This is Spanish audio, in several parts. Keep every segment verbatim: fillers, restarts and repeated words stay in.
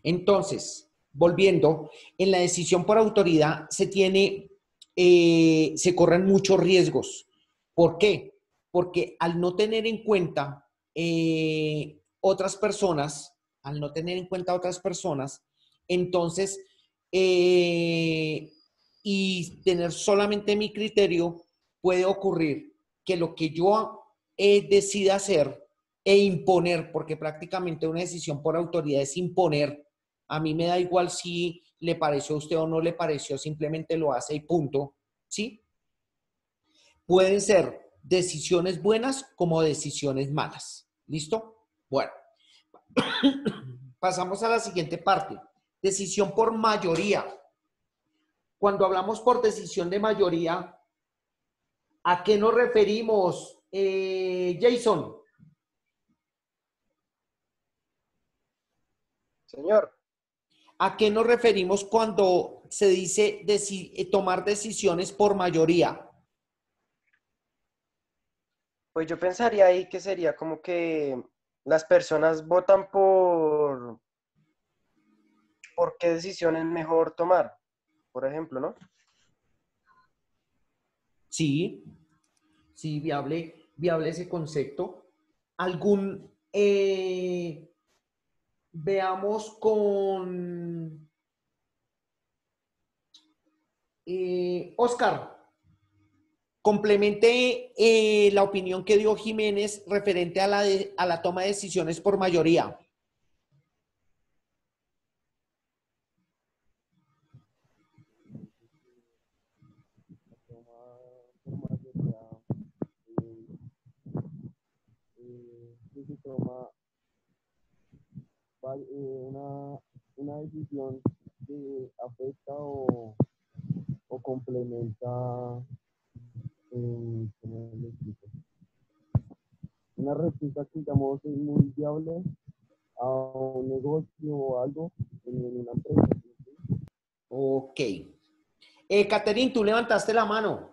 Entonces, volviendo, en la decisión por autoridad se tiene, eh, se corren muchos riesgos. ¿Por qué? Porque al no tener en cuenta eh, otras personas, al no tener en cuenta otras personas, entonces, eh, y tener solamente mi criterio, puede ocurrir que lo que yo eh, decida hacer e imponer, porque prácticamente una decisión por autoridad es imponer. A mí me da igual si le pareció a usted o no le pareció, simplemente lo hace y punto, ¿sí? Pueden ser decisiones buenas como decisiones malas. ¿Listo? Bueno, pasamos a la siguiente parte. Decisión por mayoría. Cuando hablamos por decisión de mayoría, ¿a qué nos referimos, eh, Jason? Señor, ¿A qué nos referimos cuando se dice deci tomar decisiones por mayoría? pues yo pensaría ahí que sería como que las personas votan por, por qué decisión es mejor tomar, por ejemplo, ¿no? Sí, sí, viable, viable ese concepto. ¿Algún, eh, veamos con eh, Oscar, complemente eh, la opinión que dio Jiménez referente a la, de, a la toma de decisiones por mayoría. Que se toma va- eh, una, una decisión que afecta o, o complementa, eh, ¿cómo le explico? Una respuesta que digamos es muy viable a un negocio o algo en, en una empresa. ¿Sí? Ok. Eh, Caterín, tú levantaste la mano.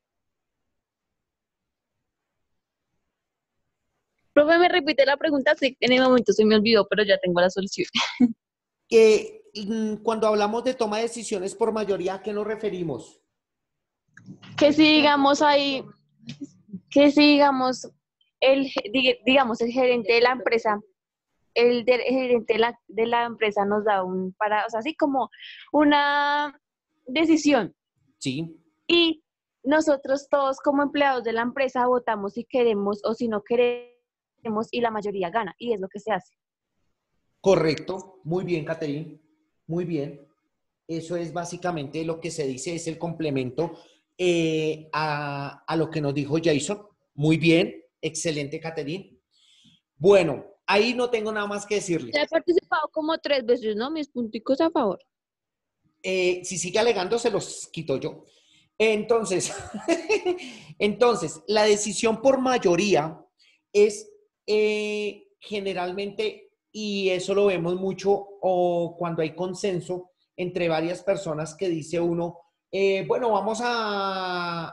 Profe, me repite la pregunta, sí, en el momento se me olvidó, pero ya tengo la solución. Eh, cuando hablamos de toma de decisiones por mayoría, ¿a qué nos referimos? Que si digamos ahí, que si digamos, el, digamos, el gerente de la empresa, el, de, el gerente de la, de la empresa nos da un, para, o sea, así como una decisión Sí, y nosotros todos como empleados de la empresa votamos si queremos o si no queremos y la mayoría gana y es lo que se hace. correcto. Muy bien, Caterín. Muy bien. Eso es básicamente lo que se dice, es el complemento eh, a, a lo que nos dijo Jason. Muy bien. Excelente, Caterín. Bueno, ahí no tengo nada más que decirle. Ya he participado como tres veces, ¿no? Mis punticos a favor. Eh, si sigue alegando, se los quito yo. Entonces, entonces, la decisión por mayoría es eh, generalmente, y eso lo vemos mucho o cuando hay consenso entre varias personas que dice uno, eh, bueno, vamos a,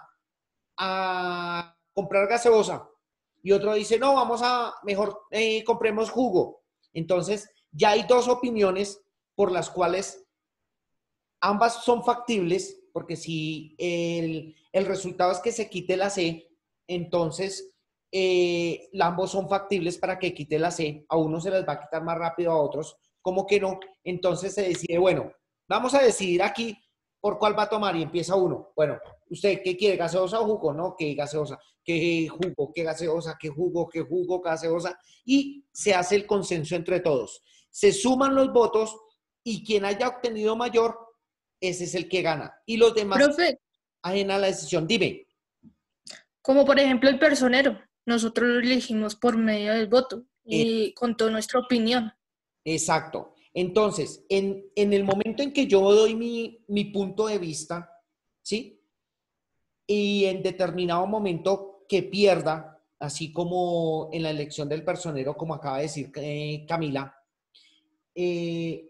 a comprar gaseosa. Y otro dice, no, vamos a, mejor eh, compremos jugo. Entonces, ya hay dos opiniones por las cuales ambas son factibles, porque si el, el resultado es que se quite la C, entonces eh, ambos son factibles para que quite la C. A uno se les va a quitar más rápido, a otros como que no. Entonces se decide, bueno, vamos a decidir aquí por cuál va a tomar y empieza uno. Bueno, ¿usted qué quiere? ¿Gaseosa o jugo? No, ¿qué gaseosa? ¿Qué jugo? ¿Qué gaseosa? ¿Qué jugo? ¿Qué jugo? ¿Gaseosa? Y se hace el consenso entre todos. Se suman los votos y quien haya obtenido mayor, ese es el que gana. Y los demás Profe, ajena a la decisión. Dime. como por ejemplo el personero, nosotros lo elegimos por medio del voto Eh, y con toda nuestra opinión. exacto. Entonces, en, en el momento en que yo doy mi, mi punto de vista, ¿sí? Y en determinado momento que pierda, así como en la elección del personero, como acaba de decir eh, Camila, eh,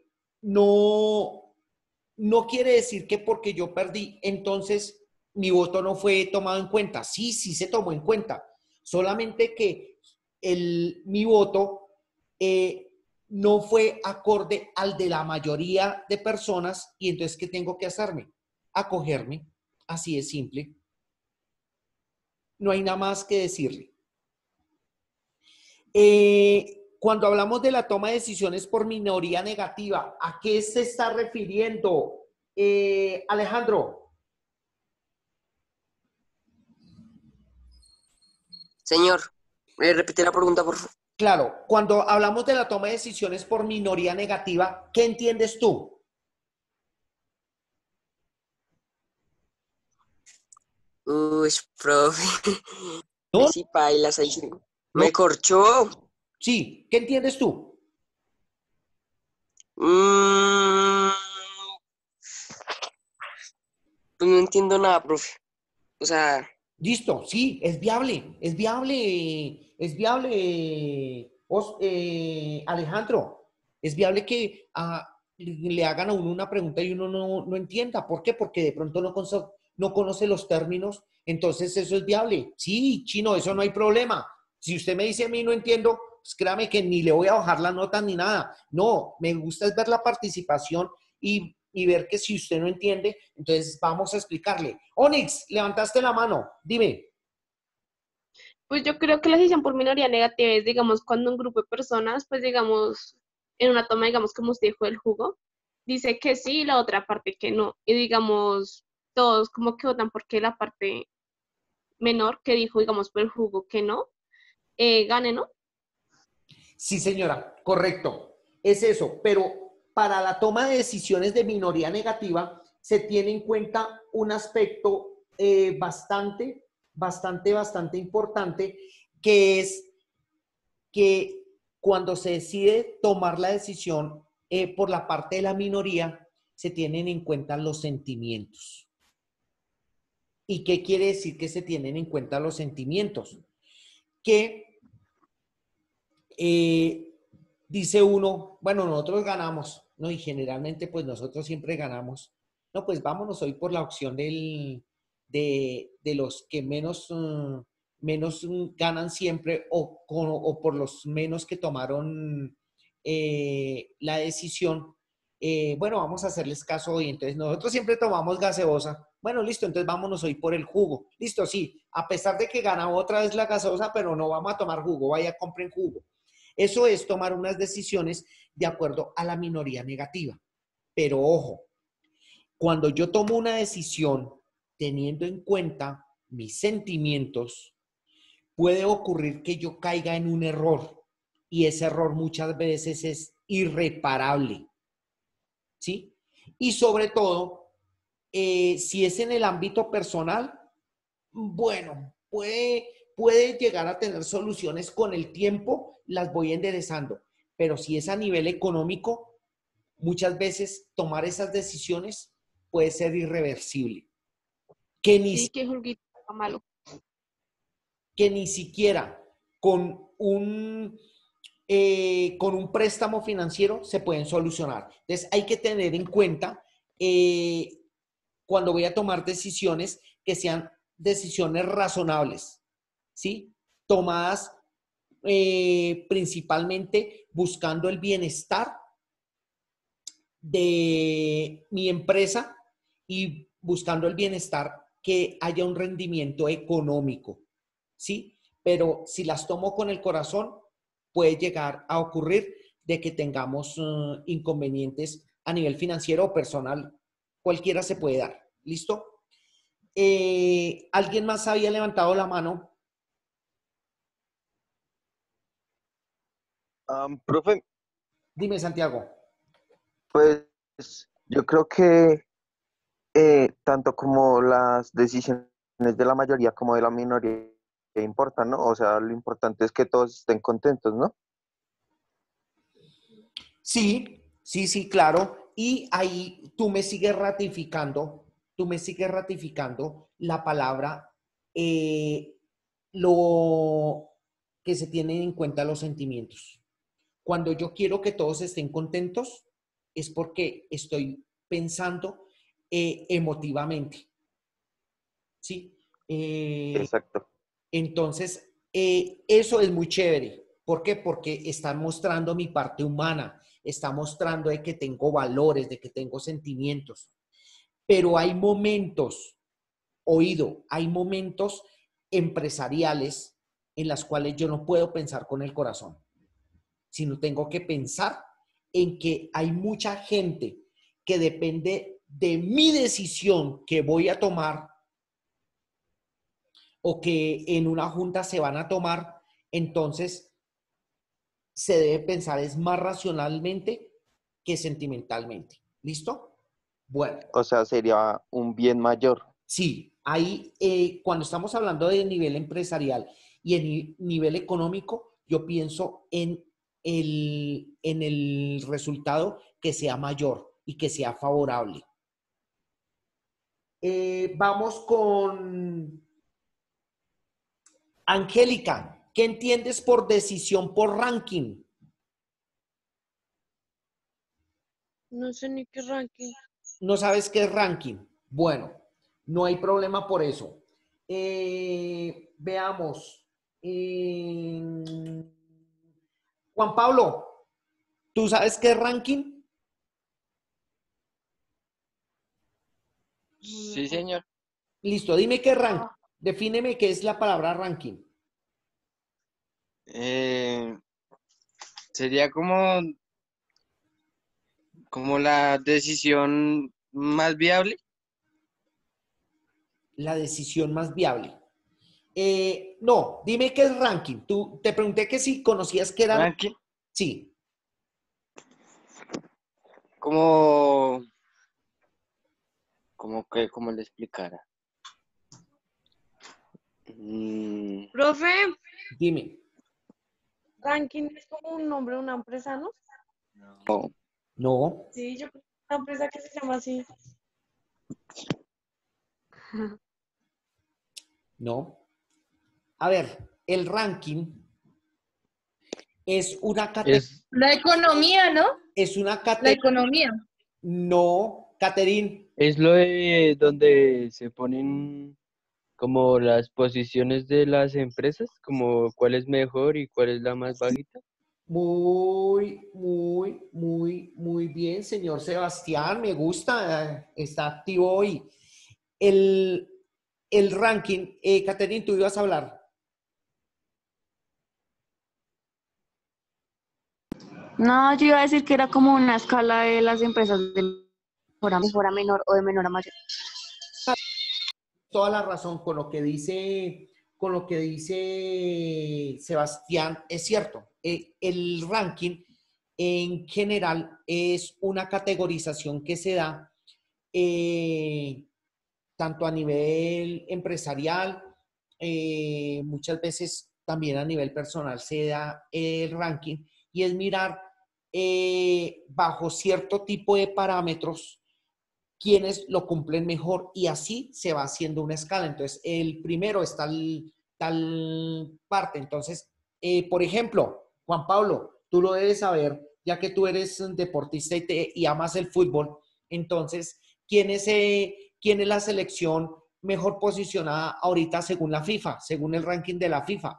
no, no quiere decir que porque yo perdí, entonces mi voto no fue tomado en cuenta. Sí, sí se tomó en cuenta. Solamente que el, mi voto eh, no fue acorde al de la mayoría de personas y entonces, ¿qué tengo que hacerme? Acogerme, así es simple. No hay nada más que decirle. Eh, cuando hablamos de la toma de decisiones por minoría negativa, ¿a qué se está refiriendo, eh, Alejandro? Señor, ¿me repite la pregunta, por favor? Claro, cuando hablamos de la toma de decisiones por minoría negativa, ¿qué entiendes tú? Uy, profe. ¿No? Sí, pailas ahí. sí. ¿No? Me corchó. Sí, ¿qué entiendes tú? Mm, pues no entiendo nada, profe. O sea, Listo, sí, es viable, es viable, es viable, Os- eh, Alejandro, es viable que ah, le hagan a uno una pregunta y uno no, no entienda. ¿Por qué? Porque de pronto no, conoce- no conoce los términos, entonces eso es viable. Sí, chino, eso no hay problema. Si usted me dice a mí no entiendo, pues créame que ni le voy a bajar la nota ni nada. No, me gusta es ver la participación y, y ver que si usted no entiende, entonces vamos a explicarle. Onyx, levantaste la mano, dime. Pues yo creo que la decisión por minoría negativa es, digamos, cuando un grupo de personas, pues digamos, en una toma, digamos, como usted dijo, del jugo, dice que sí y la otra parte que no. Y digamos, todos como que votan porque la parte menor que dijo, digamos, por el jugo que no, eh, gane, ¿no? Sí, señora, correcto. Es eso, pero para la toma de decisiones de minoría negativa se tiene en cuenta un aspecto eh, bastante, bastante, bastante importante, que es que cuando se decide tomar la decisión eh, por la parte de la minoría, se tienen en cuenta los sentimientos. ¿Y qué quiere decir que se tienen en cuenta los sentimientos? Que eh, dice uno, bueno, nosotros ganamos, ¿no? Y generalmente, pues nosotros siempre ganamos. No, pues vámonos hoy por la opción del, de, de los que menos, uh, menos uh, ganan siempre o, con, o por los menos que tomaron eh, la decisión. Eh, bueno, vamos a hacerles caso hoy. Entonces, nosotros siempre tomamos gaseosa. Bueno, listo, entonces vámonos hoy por el jugo. Listo, sí, a pesar de que gana otra vez la gaseosa, pero no vamos a tomar jugo, vaya, compren jugo. Eso es tomar unas decisiones de acuerdo a la minoría negativa. Pero ojo, cuando yo tomo una decisión teniendo en cuenta mis sentimientos, puede ocurrir que yo caiga en un error y ese error muchas veces es irreparable. ¿Sí? Y sobre todo, eh, si es en el ámbito personal, bueno, puede, puede llegar a tener soluciones con el tiempo, las voy enderezando. Pero si es a nivel económico, muchas veces tomar esas decisiones puede ser irreversible. Que ni, Sí, que juguito malo. que ni siquiera con un, eh, con un préstamo financiero se pueden solucionar. Entonces hay que tener en cuenta eh, cuando voy a tomar decisiones que sean decisiones razonables, ¿sí? Tomadas eh, principalmente buscando el bienestar de mi empresa y buscando el bienestar que haya un rendimiento económico, ¿sí? Pero si las tomo con el corazón, puede llegar a ocurrir de que tengamos uh, inconvenientes a nivel financiero o personal, cualquiera se puede dar, ¿listo? Eh, ¿Alguien más había levantado la mano? Am, profe, Dime, Santiago. pues yo creo que eh, tanto como las decisiones de la mayoría como de la minoría importan, ¿no? O sea, lo importante es que todos estén contentos, ¿no? Sí, sí, sí, claro. Y ahí tú me sigues ratificando, tú me sigues ratificando la palabra, eh, lo que se tienen en cuenta los sentimientos. Cuando yo quiero que todos estén contentos, es porque estoy pensando eh, emotivamente, ¿sí? Eh, Exacto. entonces, eh, eso es muy chévere. ¿Por qué? Porque están mostrando mi parte humana, está mostrando de que tengo valores, de que tengo sentimientos. Pero hay momentos, oído, hay momentos empresariales en las cuales yo no puedo pensar con el corazón, sino tengo que pensar en que hay mucha gente que depende de mi decisión que voy a tomar o que en una junta se van a tomar, entonces se debe pensar es más racionalmente que sentimentalmente. ¿Listo? Bueno. O sea, sería un bien mayor. Sí, ahí eh, cuando estamos hablando de nivel empresarial y en nivel económico, yo pienso en el, en el resultado que sea mayor y que sea favorable. Eh, vamos con Angélica. ¿Qué entiendes por decisión por ranking? No sé ni qué ranking. ¿No sabes qué es ranking? Bueno, no hay problema por eso. Eh, veamos. Eh, Juan Pablo, ¿tú sabes qué es ranking? Sí, señor. Listo, dime qué es ranking. Defíneme qué es la palabra ranking. Eh, sería como, como la decisión más viable. La decisión más viable. Eh, no, dime qué es ranking. Tú te pregunté que si conocías qué era. Ranking. Sí. Como, como que, como le explicara. Mm, Profe, Dime. ranking es como un nombre de una empresa, ¿no? no. No. Sí, yo creo que es una empresa que se llama así. No. A ver, el ranking es una categoría. Es, la economía, ¿no? Es una La categoría. economía. No, Caterín. Es lo de donde se ponen como las posiciones de las empresas, como cuál es mejor y cuál es la más bajita. Muy, muy, muy, muy bien, señor Sebastián. Me gusta. eh, Está activo hoy. El, el ranking. Eh, Caterín, tú ibas a hablar. No, yo iba a decir que era como una escala de las empresas de mejor a, mejor a menor o de menor a mayor. Toda la razón con lo que dice, con lo que dice Sebastián, es cierto. Eh, el ranking en general es una categorización que se da eh, tanto a nivel empresarial, eh, muchas veces también a nivel personal se da el ranking y es mirar eh, bajo cierto tipo de parámetros quienes lo cumplen mejor y así se va haciendo una escala. Entonces, el primero es tal, tal parte. Entonces, eh, por ejemplo, Juan Pablo, tú lo debes saber, ya que tú eres un deportista y, te, y amas el fútbol. Entonces, ¿quién es, eh, quién es la selección mejor posicionada ahorita según la FIFA, según el ranking de la FIFA?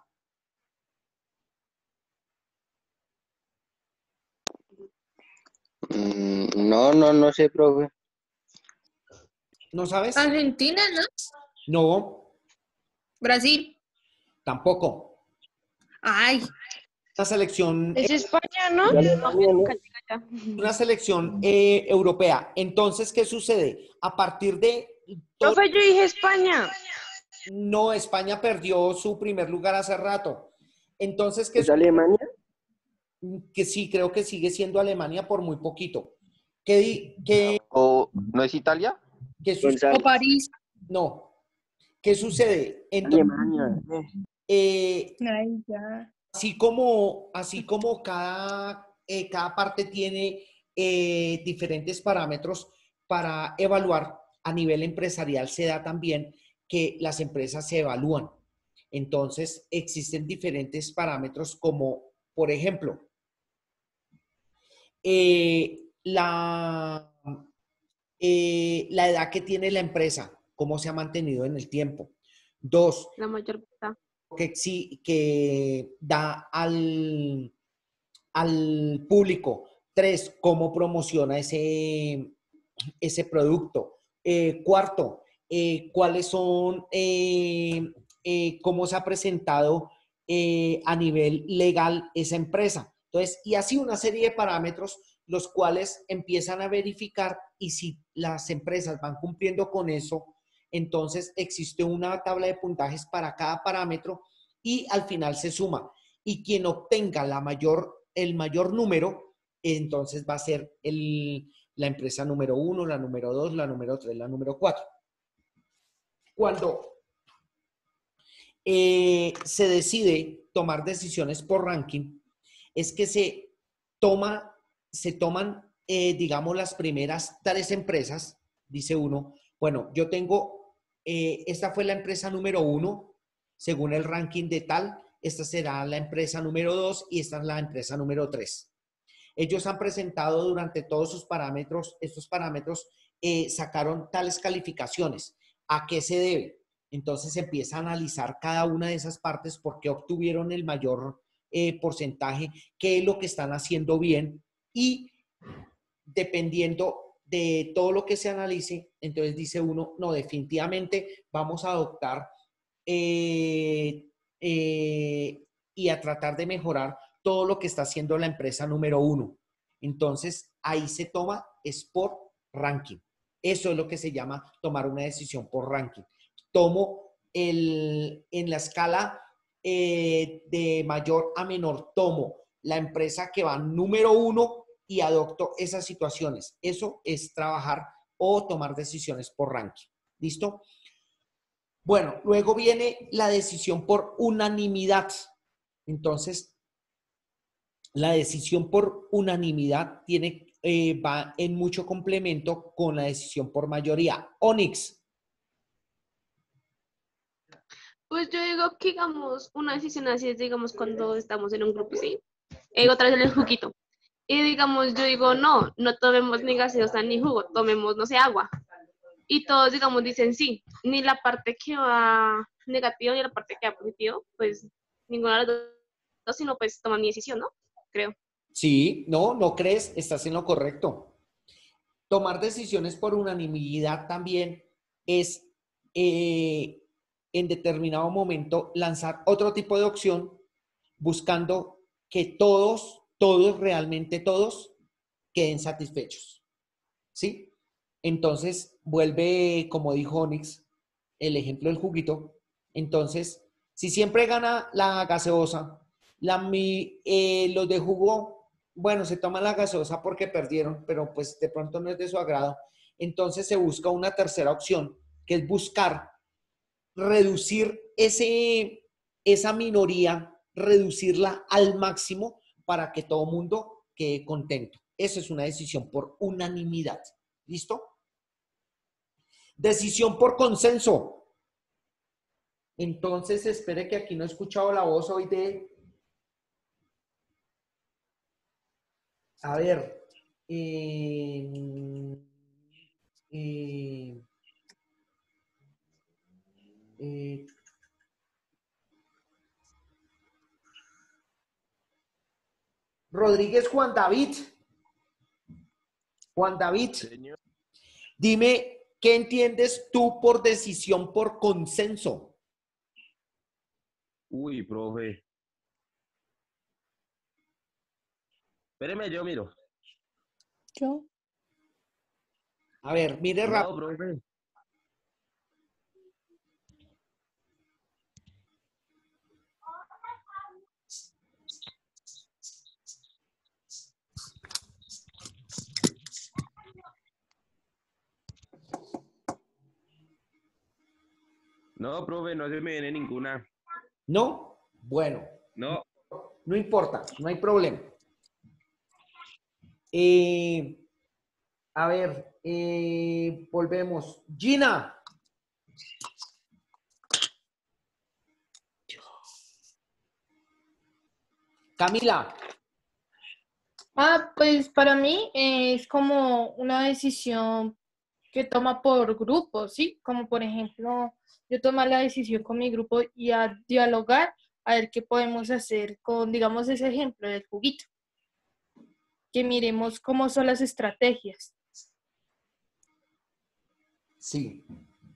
Mm, no, no, no sé, profe. ¿No sabes? Argentina, ¿no? No, Brasil. tampoco. Ay, Una selección, Es España, ¿no? una selección eh, europea. Entonces, ¿qué sucede? A partir de... todo- Profe, yo dije España. No, España perdió su primer lugar hace rato. Entonces, ¿qué ¿Es Alemania? sucede? Que sí, creo que sigue siendo Alemania por muy poquito. ¿Qué, di- qué, ¿O no es Italia? qué sucede? González. o París. No. ¿Qué sucede? Entonces, Alemania. eh, Ay, ya. así como, así como cada, eh, cada parte tiene eh, diferentes parámetros para evaluar, a nivel empresarial se da también que las empresas se evalúan. Entonces, existen diferentes parámetros como, por ejemplo, eh, la, eh, la edad que tiene la empresa, cómo se ha mantenido en el tiempo. Dos, La mayor edad. que, exi- que da al, al público. Tres, cómo promociona ese, ese producto. Eh, cuarto, eh, cuáles son, eh, eh, cómo se ha presentado eh, a nivel legal esa empresa. Entonces, y así una serie de parámetros los cuales empiezan a verificar y si las empresas van cumpliendo con eso, entonces existe una tabla de puntajes para cada parámetro y al final se suma. Y quien obtenga la mayor, el mayor número, entonces va a ser el, la empresa número uno, la número dos, la número tres, la número cuatro. Cuando eh, se decide tomar decisiones por ranking, es que se, toma, se toman, eh, digamos, las primeras tres empresas, dice uno, bueno, yo tengo, eh, esta fue la empresa número uno, según el ranking de tal, esta será la empresa número dos y esta es la empresa número tres. Ellos han presentado durante todos sus parámetros, estos parámetros eh, sacaron tales calificaciones. ¿A qué se debe? Entonces se empieza a analizar cada una de esas partes, por qué obtuvieron el mayor eh, porcentaje, qué es lo que están haciendo bien y dependiendo de todo lo que se analice, entonces dice uno, no, definitivamente vamos a adoptar eh, eh, y a tratar de mejorar todo lo que está haciendo la empresa número uno. Entonces, ahí se toma, es por ranking. Eso es lo que se llama tomar una decisión por ranking. Tomo el, en la escala eh, de mayor a menor, tomo la empresa que va número uno y adopto esas situaciones. Eso es trabajar o tomar decisiones por ranking. ¿Listo? Bueno, luego viene la decisión por unanimidad. Entonces, la decisión por unanimidad tiene, eh, va en mucho complemento con la decisión por mayoría. Onyx. Pues yo digo que, digamos, una decisión así es, digamos, cuando estamos en un grupo, ¿sí? Eh, otra vez el juguito. Y digamos, yo digo, no, no tomemos ni gaseosa ni jugo, tomemos, no sé, agua. Y todos, digamos, dicen sí. Ni la parte que va negativa ni la parte que va positivo, pues ninguna de las dos, sino pues toma mi decisión, ¿no? Creo. Sí, no, no crees, estás en lo correcto. Tomar decisiones por unanimidad también es eh, en determinado momento lanzar otro tipo de opción buscando que todos, todos, realmente todos queden satisfechos. ¿Sí? Entonces vuelve, como dijo Onyx, el ejemplo del juguito. Entonces, si siempre gana la gaseosa, la, mi, eh, los de jugo, bueno, se toman la gaseosa porque perdieron, pero pues de pronto no es de su agrado. Entonces se busca una tercera opción, que es buscar reducir ese, esa minoría, reducirla al máximo para que todo mundo quede contento. Eso es una decisión por unanimidad. ¿Listo? Decisión por consenso. Entonces, espere que aquí no he escuchado la voz hoy de... A ver. Eh, eh, eh, Rodríguez Juan David. Juan David. Señor. Dime, ¿qué entiendes tú por decisión por consenso? Uy, profe. Espéreme, yo miro. Yo. A ver, mire rápido. No, profe. No, profe, no se me viene ninguna. ¿No? Bueno. No. No importa, no hay problema. Eh, a ver, eh, volvemos. Gina. Camila. Ah, pues para mí eh, es como una decisión que toma por grupos, ¿sí? Como por ejemplo, yo tomar la decisión con mi grupo y a dialogar a ver qué podemos hacer con, digamos, ese ejemplo del juguito. Que miremos cómo son las estrategias. Sí.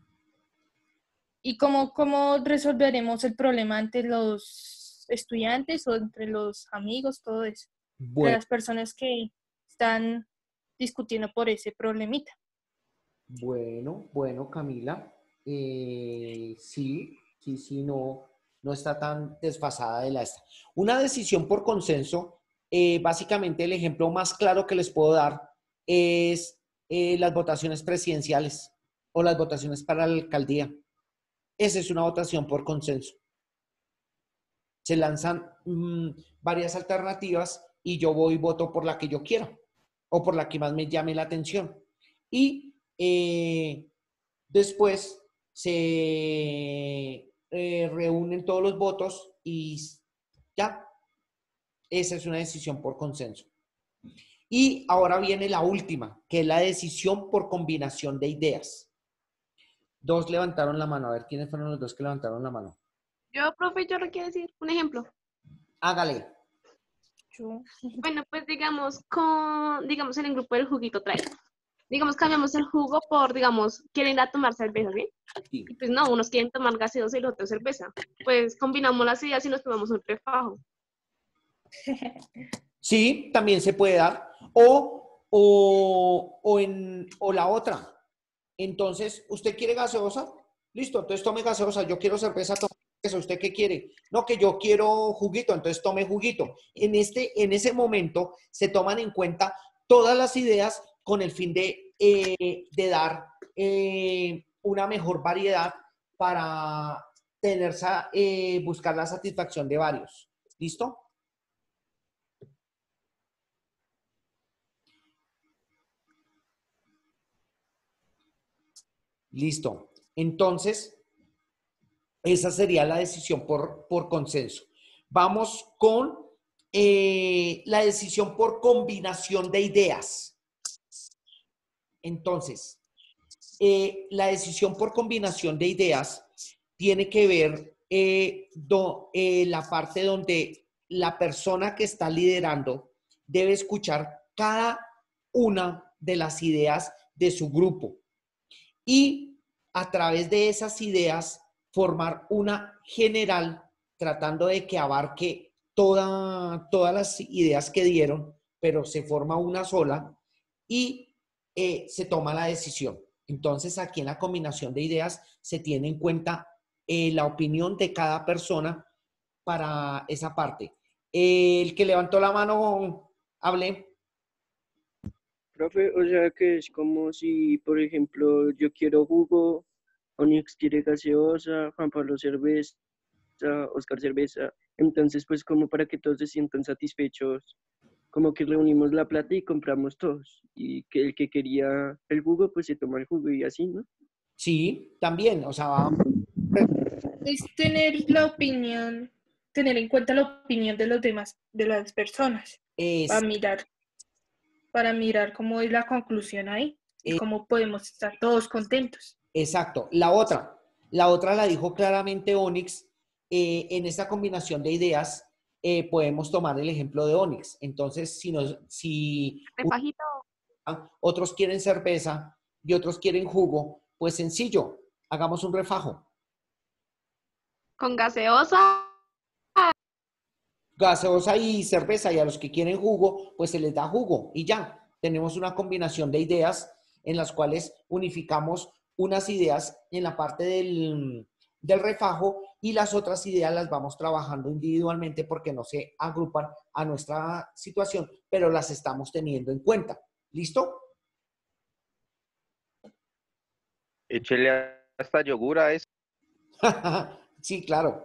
Y cómo, cómo resolveremos el problema entre los estudiantes o entre los amigos, todo eso. Entre Bueno, las personas que están discutiendo por ese problemita. bueno, bueno, Camila. Eh, sí, sí, sí, no, no está tan desfasada de la esta. Una decisión por consenso, eh, básicamente el ejemplo más claro que les puedo dar es eh, las votaciones presidenciales o las votaciones para la alcaldía. Esa es una votación por consenso. Se lanzan mmm, varias alternativas y yo voy y voto por la que yo quiera o por la que más me llame la atención. Y eh, después se eh, reúnen todos los votos y ya. Esa es una decisión por consenso. Y ahora viene la última, que es la decisión por combinación de ideas. Dos levantaron la mano. A ver, ¿quiénes fueron los dos que levantaron la mano? Yo, profe, yo le quiero decir un ejemplo. Hágale. Yo. Bueno, pues digamos, con, digamos en el grupo del juguito trae. Digamos, cambiamos el jugo por, digamos, quieren ir a tomar cerveza, ¿sí? Sí. Y pues no, unos quieren tomar gaseosa y los otros cerveza. Pues combinamos las ideas y nos tomamos un refajo. Sí, también se puede dar. O, o, o, en, o la otra. Entonces, ¿usted quiere gaseosa? Listo, entonces tome gaseosa. Yo quiero cerveza, tome cerveza. ¿Usted qué quiere? No, que yo quiero juguito, entonces tome juguito. En, este, en ese momento se toman en cuenta todas las ideas con el fin de, eh, de dar eh, una mejor variedad para tener, eh, buscar la satisfacción de varios. ¿Listo? Listo. Entonces, esa sería la decisión por, por consenso. Vamos con eh, la decisión por combinación de ideas. Entonces, eh, la decisión por combinación de ideas tiene que ver eh, do, eh, la parte donde la persona que está liderando debe escuchar cada una de las ideas de su grupo y a través de esas ideas formar una general tratando de que abarque toda, todas las ideas que dieron, pero se forma una sola y eh, se toma la decisión. Entonces, aquí en la combinación de ideas se tiene en cuenta eh, la opinión de cada persona para esa parte. Eh, el que levantó la mano, hable. Profe, o sea que es como si, por ejemplo, yo quiero jugo, Onyx quiere gaseosa, Juan Pablo cerveza, Oscar cerveza, entonces pues como para que todos se sientan satisfechos, como que reunimos la plata y compramos todos, y que el que quería el jugo pues se toma el jugo y así, ¿no? Sí, también, o sea, Es tener la opinión, tener en cuenta la opinión de los demás, de las personas, es, para mirar, para mirar cómo es la conclusión ahí y es, cómo podemos estar todos contentos. Exacto. La otra, la otra la dijo claramente Onyx. Eh, en esta combinación de ideas eh, podemos tomar el ejemplo de Onyx. Entonces, si, nos, si Refajito. uh, otros quieren cerveza y otros quieren jugo, pues sencillo, hagamos un refajo. Con gaseosa. Gaseosa y cerveza, y a los que quieren jugo, pues se les da jugo y ya. Tenemos una combinación de ideas en las cuales unificamos unas ideas en la parte del, del refajo y las otras ideas las vamos trabajando individualmente porque no se agrupan a nuestra situación, pero las estamos teniendo en cuenta. ¿Listo? Échele hasta yogur a eso. Sí, claro.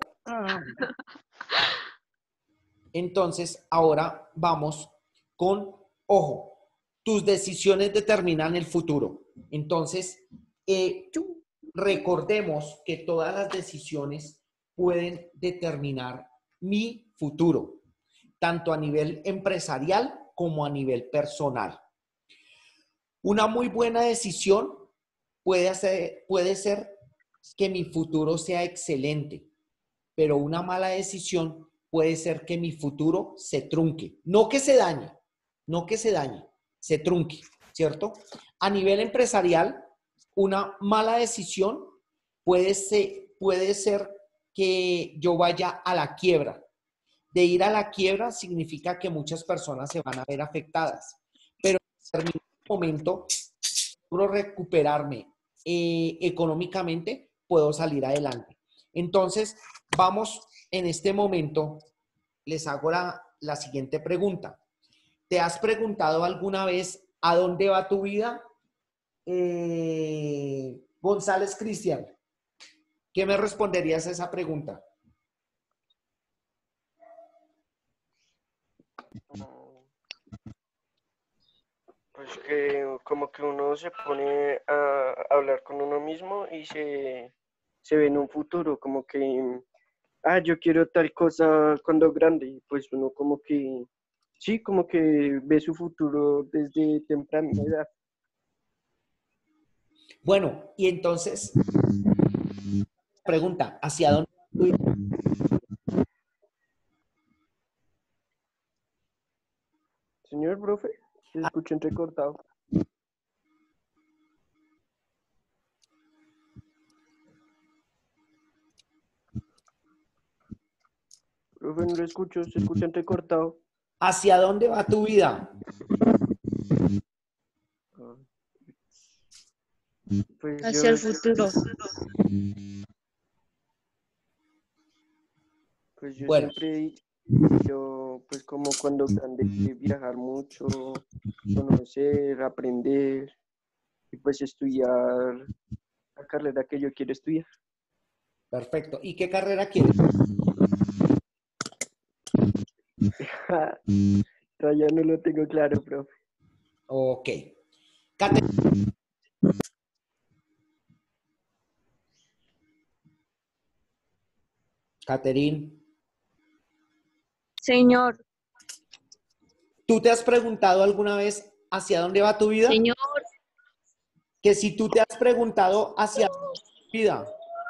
Entonces, ahora vamos con, ojo, tus decisiones determinan el futuro. Entonces, eh, recordemos que todas las decisiones pueden determinar mi futuro, tanto a nivel empresarial como a nivel personal. Una muy buena decisión puede, hacer, puede ser que mi futuro sea excelente, pero una mala decisión puede ser que mi futuro se trunque. No que se dañe, no que se dañe, se trunque, ¿cierto? A nivel empresarial, una mala decisión puede ser, puede ser que yo vaya a la quiebra. De ir a la quiebra significa que muchas personas se van a ver afectadas, pero en determinado momento, logro recuperarme eh, económicamente, puedo salir adelante. Entonces, vamos en este momento, les hago la, la siguiente pregunta. ¿Te has preguntado alguna vez a dónde va tu vida? Eh, González Cristian, ¿qué me responderías a esa pregunta? Pues que como que uno se pone a hablar con uno mismo y se, se ve en un futuro, como que, ah, yo quiero tal cosa cuando grande, y pues uno como que, sí, como que ve su futuro desde temprana edad. Bueno, y entonces, pregunta, ¿hacia dónde va tu vida? Señor profe, se escucha entrecortado. Profe, no lo escucho, se escucha entrecortado. ¿Hacia dónde va tu vida? Pues Hacia yo, el futuro. Pues yo Bueno. siempre he dicho, yo pues como cuando grande viajar mucho, conocer, aprender y pues estudiar la carrera que yo quiero estudiar. Perfecto. ¿Y qué carrera quieres? Todavía no lo tengo claro, profe. Ok. Cate- Caterín, Señor, ¿tú te has preguntado alguna vez hacia dónde va tu vida? señor, Que si tú te has preguntado hacia dónde va tu vida.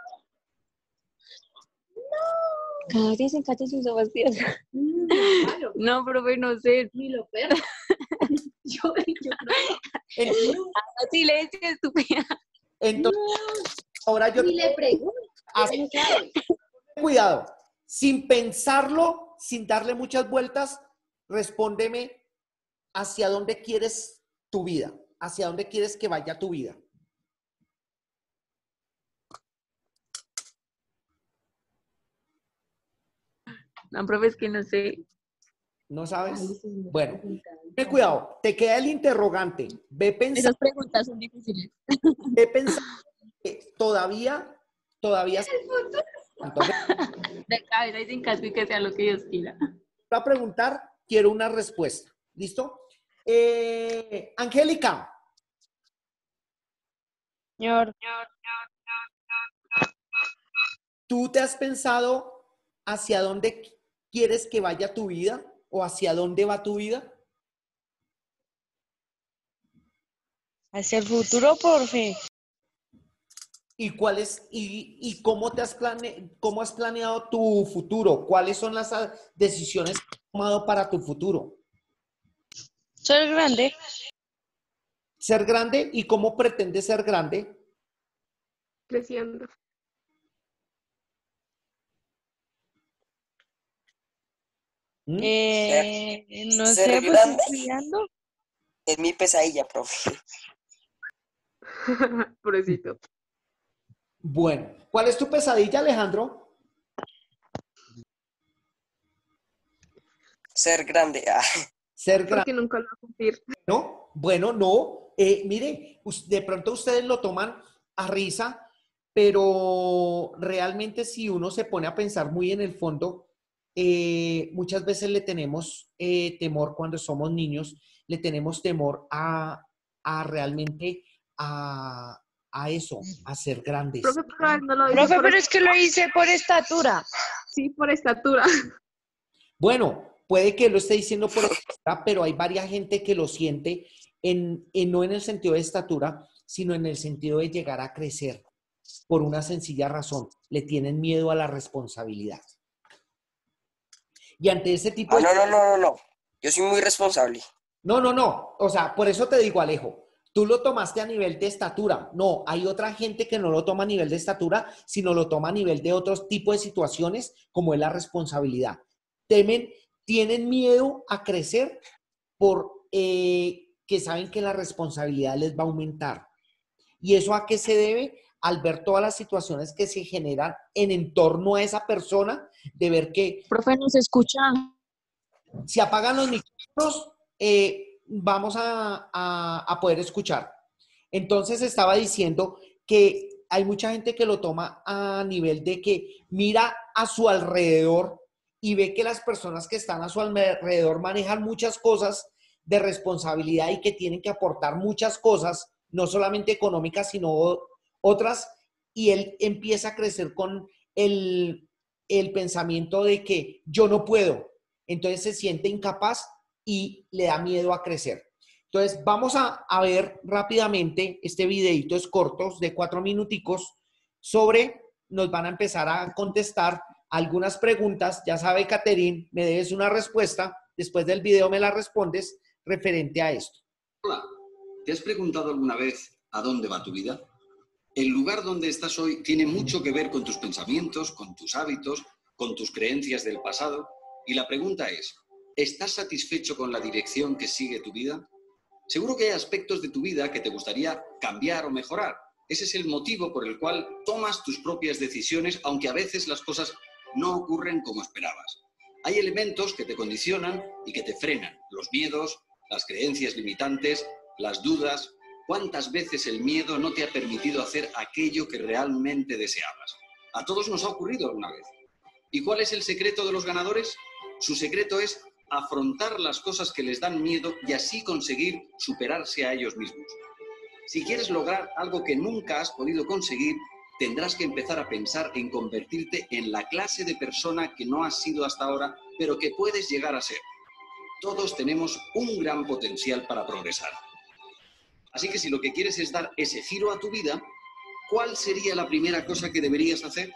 cállese, cállese, Sebastián. No, profe, no sé. Ni lo perro. yo, yo Entonces, Haga silencio, estúpida. entonces, ahora yo ni le pregunto. Así- No sabe. cuidado, sin pensarlo, sin darle muchas vueltas, respóndeme hacia dónde quieres tu vida, hacia dónde quieres que vaya tu vida. No, profe, es que no sé. ¿No sabes? Bueno, ten cuidado, te queda el interrogante. Ve pensando, Esas preguntas son difíciles. ve pensando que todavía, todavía. Entonces, De cabeza y sin casco y que sea lo que Dios quiera. voy a preguntar, quiero una respuesta. ¿Listo? Eh, Angélica, Señor, ¿tú te has pensado hacia dónde quieres que vaya tu vida o hacia dónde va tu vida? hacia el futuro, profe. ¿Y cuál es, y, y cómo te has plane, cómo has planeado tu futuro? ¿Cuáles son las ah, decisiones que has tomado para tu futuro? Ser grande. Ser grande, ¿y cómo pretendes ser grande? Creciendo. ¿Mm? Eh, no ser sé, pues grande. estudiando. Es mi pesadilla, profe. Pobrecito. Bueno, ¿cuál es tu pesadilla, Alejandro? Ser grande. Ah, Ser grande. Porque nunca lo va a cumplir. ¿No? Bueno, no. Eh, mire, us- de pronto ustedes lo toman a risa, pero realmente si uno se pone a pensar muy en el fondo, eh, muchas veces le tenemos eh, temor cuando somos niños, le tenemos temor a, a realmente a, a eso, a ser grandes. Profe, pero él no lo dice Profe, por pero est- es que lo hice por estatura. sí, por estatura. Bueno, puede que lo esté diciendo por estatura, pero hay varias gente que lo siente en, en- no en el sentido de estatura, sino en el sentido de llegar a crecer. Por una sencilla razón, le tienen miedo a la responsabilidad. Y ante ese tipo Ah, de... no, no, no, no, no. Yo soy muy responsable. No, no, no. O sea, por eso te digo, Alejo, tú lo tomaste a nivel de estatura. No, hay otra gente que no lo toma a nivel de estatura, sino lo toma a nivel de otros tipos de situaciones, como es la responsabilidad. Temen, tienen miedo a crecer por eh, que saben que la responsabilidad les va a aumentar. ¿Y eso a qué se debe? Al ver todas las situaciones que se generan en entorno a esa persona, de ver que... Profe, ¿nos escucha? Si apagan los micrófonos, eh, vamos a, a, a poder escuchar. Entonces estaba diciendo que hay mucha gente que lo toma a nivel de que mira a su alrededor y ve que las personas que están a su alrededor manejan muchas cosas de responsabilidad y que tienen que aportar muchas cosas, no solamente económicas, sino otras, y él empieza a crecer con el, el pensamiento de que yo no puedo. Entonces se siente incapaz y le da miedo a crecer. Entonces vamos a, a ver rápidamente este videito, es corto, de cuatro minuticos, sobre, nos van a empezar a contestar algunas preguntas. Ya sabe, Caterín, me debes una respuesta, después del video me la respondes referente a esto. Hola, ¿te has preguntado alguna vez a dónde va tu vida? El lugar donde estás hoy tiene mucho que ver con tus pensamientos, con tus hábitos, con tus creencias del pasado. Y la pregunta es, ¿estás satisfecho con la dirección que sigue tu vida? Seguro que hay aspectos de tu vida que te gustaría cambiar o mejorar. Ese es el motivo por el cual tomas tus propias decisiones, aunque a veces las cosas no ocurren como esperabas. Hay elementos que te condicionan y que te frenan. Los miedos, las creencias limitantes, las dudas. ¿Cuántas veces el miedo no te ha permitido hacer aquello que realmente deseabas? A todos nos ha ocurrido alguna vez. ¿Y cuál es el secreto de los ganadores? Su secreto es afrontar las cosas que les dan miedo y así conseguir superarse a ellos mismos. Si quieres lograr algo que nunca has podido conseguir, tendrás que empezar a pensar en convertirte en la clase de persona que no has sido hasta ahora, pero que puedes llegar a ser. Todos tenemos un gran potencial para progresar. Así que si lo que quieres es dar ese giro a tu vida, ¿cuál sería la primera cosa que deberías hacer?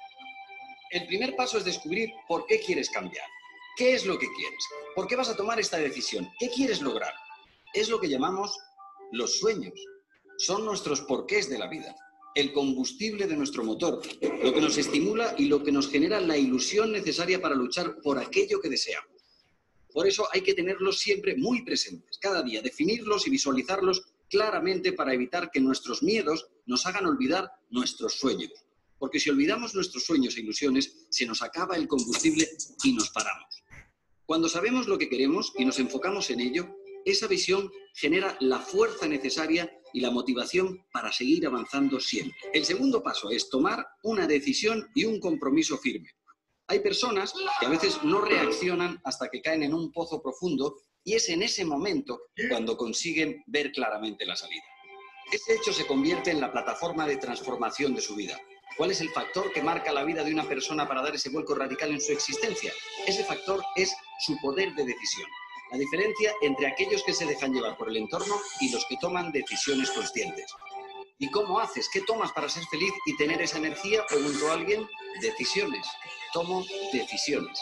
El primer paso es descubrir por qué quieres cambiar. ¿Qué es lo que quieres? ¿Por qué vas a tomar esta decisión? ¿Qué quieres lograr? Es lo que llamamos los sueños. Son nuestros porqués de la vida, el combustible de nuestro motor, lo que nos estimula y lo que nos genera la ilusión necesaria para luchar por aquello que deseamos. Por eso hay que tenerlos siempre muy presentes, cada día, definirlos y visualizarlos claramente para evitar que nuestros miedos nos hagan olvidar nuestros sueños. Porque si olvidamos nuestros sueños e ilusiones, se nos acaba el combustible y nos paramos. Cuando sabemos lo que queremos y nos enfocamos en ello, esa visión genera la fuerza necesaria y la motivación para seguir avanzando siempre. El segundo paso es tomar una decisión y un compromiso firme. Hay personas que a veces no reaccionan hasta que caen en un pozo profundo y es en ese momento cuando consiguen ver claramente la salida. Ese hecho se convierte en la plataforma de transformación de su vida. ¿Cuál es el factor que marca la vida de una persona para dar ese vuelco radical en su existencia? Ese factor es su poder de decisión. La diferencia entre aquellos que se dejan llevar por el entorno y los que toman decisiones conscientes. ¿Y cómo haces? ¿Qué tomas para ser feliz y tener esa energía? Preguntó alguien. Decisiones. Tomo decisiones.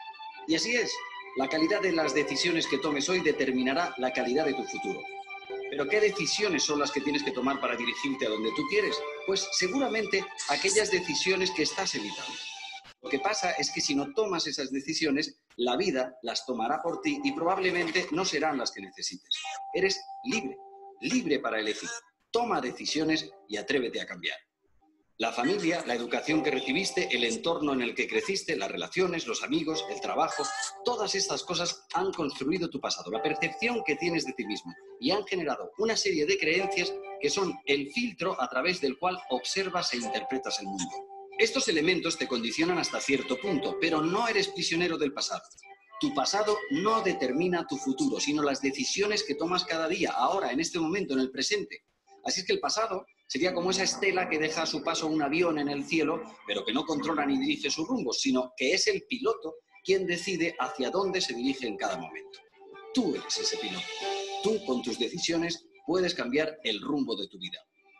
Y así es. La calidad de las decisiones que tomes hoy determinará la calidad de tu futuro. ¿Pero qué decisiones son las que tienes que tomar para dirigirte a donde tú quieres? Pues seguramente aquellas decisiones que estás evitando. Lo que pasa es que si no tomas esas decisiones, la vida las tomará por ti y probablemente no serán las que necesites. Eres libre, libre para elegir. Toma decisiones y atrévete a cambiar. La familia, la educación que recibiste, el entorno en el que creciste, las relaciones, los amigos, el trabajo, todas estas cosas han construido tu pasado, la percepción que tienes de ti mismo y han generado una serie de creencias que son el filtro a través del cual observas e interpretas el mundo. Estos elementos te condicionan hasta cierto punto, pero no eres prisionero del pasado. Tu pasado no determina tu futuro, sino las decisiones que tomas cada día, ahora, en este momento, en el presente. Así es que el pasado sería como esa estela que deja a su paso un avión en el cielo, pero que no controla ni dirige sus rumbos, sino que es el piloto quien decide hacia dónde se dirige en cada momento. Tú eres ese piloto. Tú, con tus decisiones, puedes cambiar el rumbo de tu vida.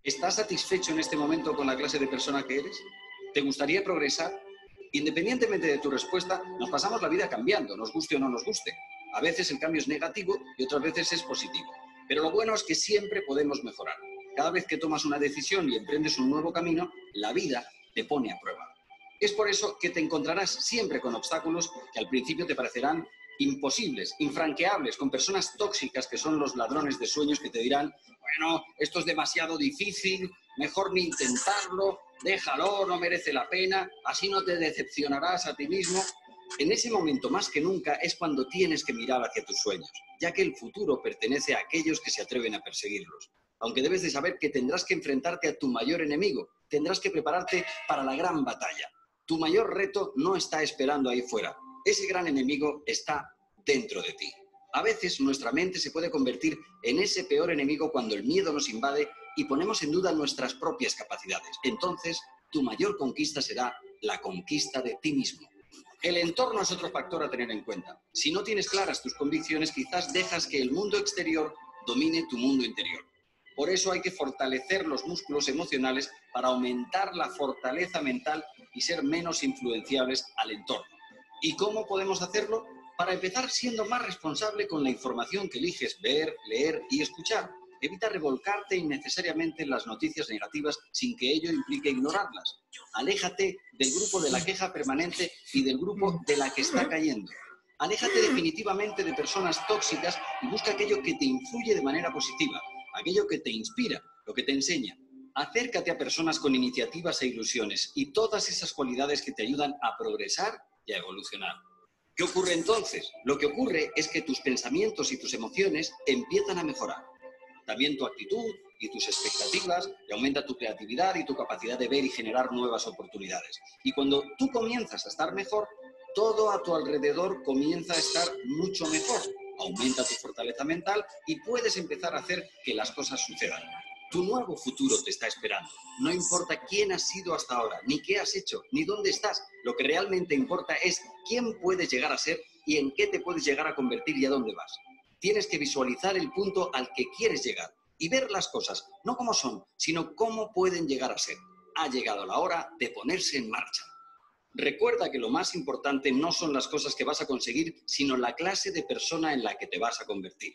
¿Estás satisfecho en este momento con la clase de persona que eres? ¿Te gustaría progresar? Independientemente de tu respuesta, nos pasamos la vida cambiando, nos guste o no nos guste. A veces el cambio es negativo y otras veces es positivo. Pero lo bueno es que siempre podemos mejorar. Cada vez que tomas una decisión y emprendes un nuevo camino, la vida te pone a prueba. Es por eso que te encontrarás siempre con obstáculos que al principio te parecerán imposibles, infranqueables, con personas tóxicas que son los ladrones de sueños que te dirán, bueno, esto es demasiado difícil, mejor ni intentarlo, déjalo, no merece la pena, así no te decepcionarás a ti mismo. En ese momento, más que nunca, es cuando tienes que mirar hacia tus sueños, ya que el futuro pertenece a aquellos que se atreven a perseguirlos. Aunque debes de saber que tendrás que enfrentarte a tu mayor enemigo, tendrás que prepararte para la gran batalla. Tu mayor reto no está esperando ahí fuera. Ese gran enemigo está dentro de ti. A veces nuestra mente se puede convertir en ese peor enemigo cuando el miedo nos invade y ponemos en duda nuestras propias capacidades. Entonces, tu mayor conquista será la conquista de ti mismo. El entorno es otro factor a tener en cuenta. Si no tienes claras tus convicciones, quizás dejas que el mundo exterior domine tu mundo interior. Por eso hay que fortalecer los músculos emocionales para aumentar la fortaleza mental y ser menos influenciables al entorno. ¿Y cómo podemos hacerlo? Para empezar, siendo más responsable con la información que eliges ver, leer y escuchar. Evita revolcarte innecesariamente en las noticias negativas sin que ello implique ignorarlas. Aléjate del grupo de la queja permanente y del grupo de la que está cayendo. Aléjate definitivamente de personas tóxicas y busca aquello que te influye de manera positiva, aquello que te inspira, lo que te enseña. Acércate a personas con iniciativas e ilusiones y todas esas cualidades que te ayudan a progresar y a evolucionar. ¿Qué ocurre entonces? Lo que ocurre es que tus pensamientos y tus emociones empiezan a mejorar. También tu actitud y tus expectativas, y aumenta tu creatividad y tu capacidad de ver y generar nuevas oportunidades. Y cuando tú comienzas a estar mejor, todo a tu alrededor comienza a estar mucho mejor. Aumenta tu fortaleza mental y puedes empezar a hacer que las cosas sucedan. Tu nuevo futuro te está esperando. No importa quién has sido hasta ahora, ni qué has hecho, ni dónde estás. Lo que realmente importa es quién puedes llegar a ser y en qué te puedes llegar a convertir y a dónde vas. Tienes que visualizar el punto al que quieres llegar y ver las cosas, no como son, sino cómo pueden llegar a ser. Ha llegado la hora de ponerse en marcha. Recuerda que lo más importante no son las cosas que vas a conseguir, sino la clase de persona en la que te vas a convertir.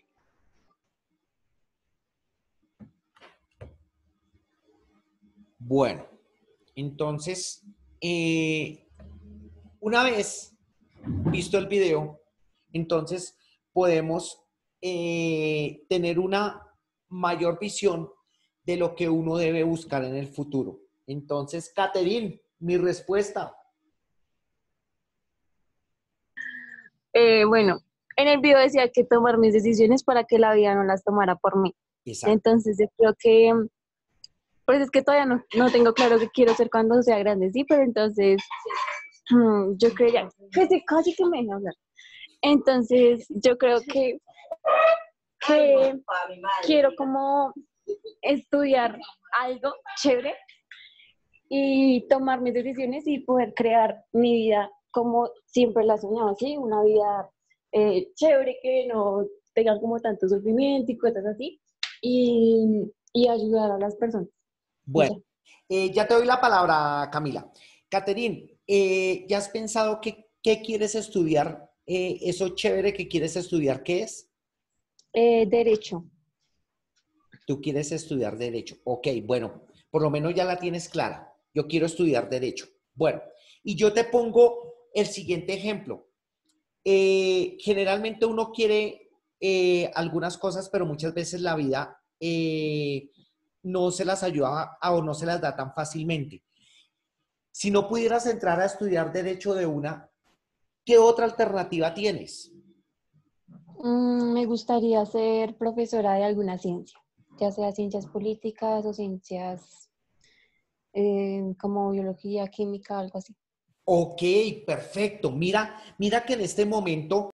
Bueno, entonces, eh, una vez visto el video, entonces podemos eh, tener una mayor visión de lo que uno debe buscar en el futuro. Entonces, Catherine, mi respuesta. Eh, bueno, en el video decía que tomar mis decisiones para que la vida no las tomara por mí. Exacto. Entonces yo creo que, pues es que todavía no, no tengo claro qué quiero ser cuando sea grande, sí, pero entonces hmm, yo creo ya, que se casi que me deje hablar. Entonces yo creo que, que quiero como estudiar algo chévere y tomar mis decisiones y poder crear mi vida como siempre la soñaba, ¿sí? Una vida eh, chévere, que no tenga como tanto sufrimiento y cosas así, y, y ayudar a las personas. Bueno, eh, ya te doy la palabra, Camila. Catherine, eh, ¿ya has pensado qué, qué quieres estudiar? Eh, eso chévere que quieres estudiar, ¿qué es? Eh, derecho. Tú quieres estudiar Derecho. Ok, bueno, por lo menos ya la tienes clara. Yo quiero estudiar Derecho. Bueno, y yo te pongo el siguiente ejemplo. Eh, generalmente uno quiere eh, algunas cosas, pero muchas veces la vida eh, no se las ayuda a, o no se las da tan fácilmente. Si no pudieras entrar a estudiar Derecho de una, ¿qué otra alternativa tienes? Mm, me gustaría ser profesora de alguna ciencia, ya sea ciencias políticas o ciencias eh, como biología, química, algo así. Ok, perfecto. Mira, mira que en este momento